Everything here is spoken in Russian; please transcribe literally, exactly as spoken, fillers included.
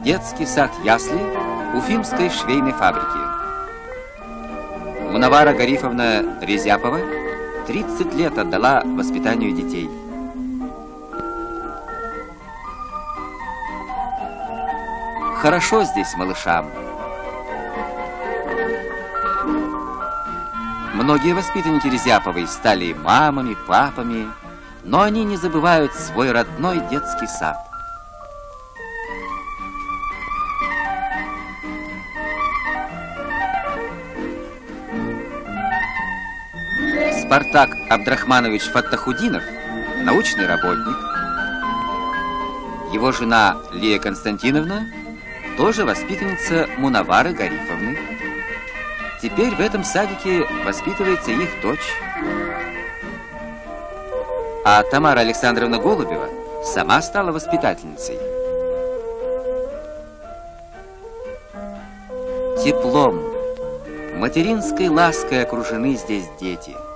детский сад ясли Уфимской швейной фабрики. Мунавара Гарифовна Резяпова тридцать лет отдала воспитанию детей. Хорошо здесь малышам. Многие воспитанники Резяповой стали мамами, папами, но они не забывают свой родной детский сад. Спартак Абдрахманович Фаттахудинов – научный работник. Его жена Лия Константиновна тоже воспитанница Мунавары Гарифовны. Теперь в этом садике воспитывается их дочь. А Тамара Александровна Голубева сама стала воспитательницей. Теплом, материнской лаской окружены здесь дети.